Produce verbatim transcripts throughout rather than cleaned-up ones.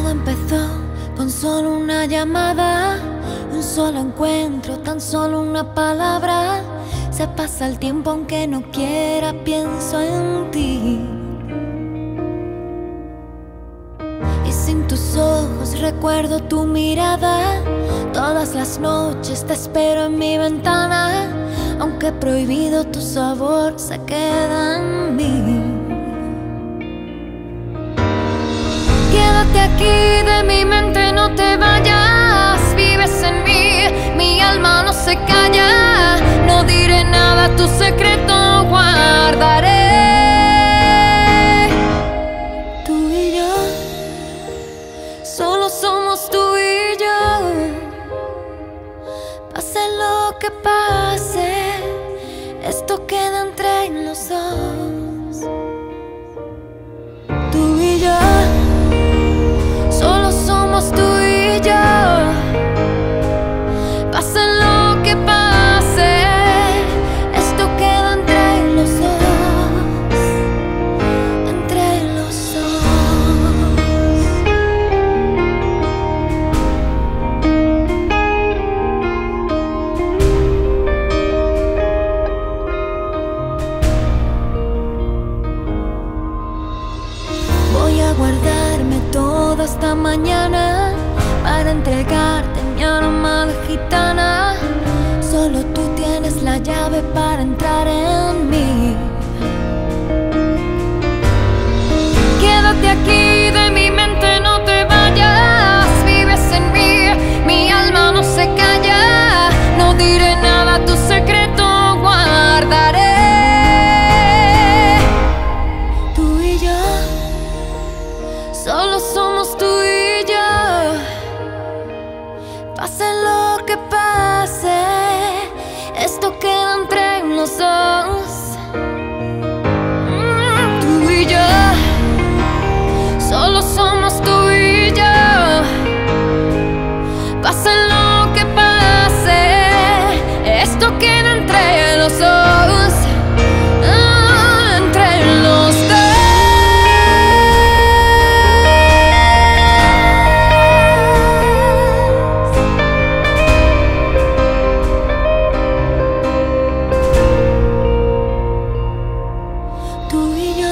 Todo empezó con solo una llamada, un solo encuentro, tan solo una palabra. Se pasa el tiempo aunque no quiera, pienso en ti. Y sin tus ojos recuerdo tu mirada. Todas las noches te espero en mi ventana, aunque prohibido tu sabor se queda en mí. Quédate aquí, de mi mente no te vayas. Vives en mí, mi alma no se calla. No diré nada, tu secreto guardaré. Tú y yo, solo somos tú y yo. Pase lo que pase, esto queda entre los dos. Tú y yo, solo somos tú y yo. Pase lo que pase, esto queda entre los dos, entre los dos. Voy a guardarme toda esta mañana para entregarte mi alma de gitana. Solo tú tienes la llave para entrar en mí. Quédate aquí, de mi mente no te vayas. Vives en mí, mi alma no se calla. No diré nada, tu secreto guardaré. Tú y yo, solo somos tú y yo. Pase lo que pase, esto queda entre los dos. Mm, tú y yo, solo somos tú y yo. Pase lo que pase, esto queda entre los dos. Ah, entre los dos. Tú y yo,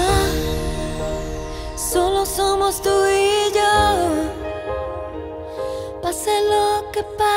solo somos tú y yo. Pase lo que pase.